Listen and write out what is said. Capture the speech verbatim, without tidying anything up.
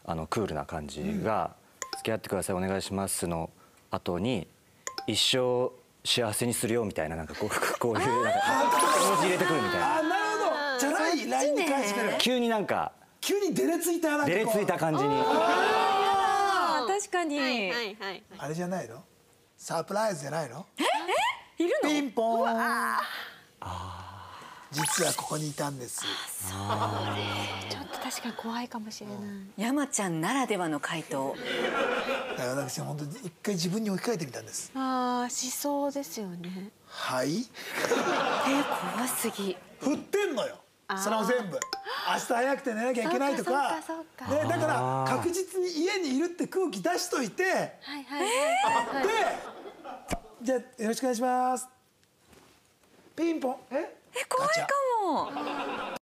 あのクールな感じが「付き合ってくださいお願いします」の後に「一生幸せにするよ」みたいななんかこうこういうなんか文字入れてくるみたいな。 あ、なるほど。じゃない ライン に返してくる。 急になんか急にデレついたなんかこうデレついた感じに。 あ確かに。 はいはいはい。 あれじゃないの？サプライズじゃないの？ ええいるの？ ピンポーン。実はここにいたんです。 ちょっと確かに怖いかもしれない。 山ちゃんならではの回答。 私本当に一回自分に置き換えてみたんです。 ああ、しそうですよね。 はい。 え怖すぎ。 振ってんのよ。それも全部。明日早くて寝なきゃいけないとか。ね、だから確実に家にいるって空気出しといて。 はいはいはい。 で、じゃあよろしくお願いします。ピンポン。え？ え怖いかも。